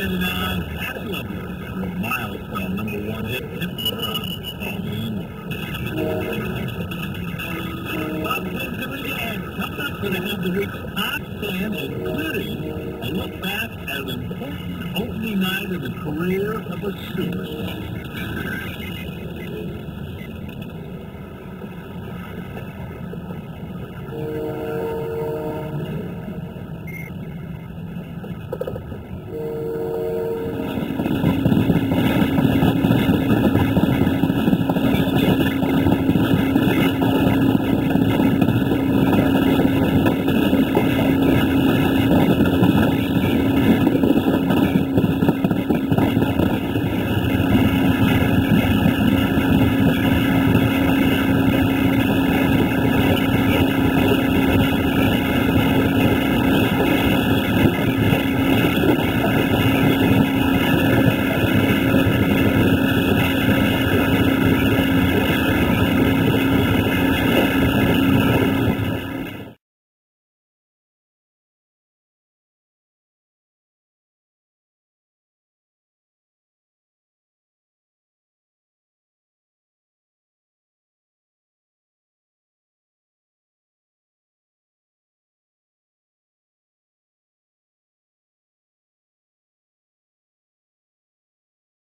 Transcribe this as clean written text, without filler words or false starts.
99, I Love You, with milestone #1 hit, Bob Clinton again, coming up for the end of the week's top 10, including a look back at an important opening night in the career of a superstar.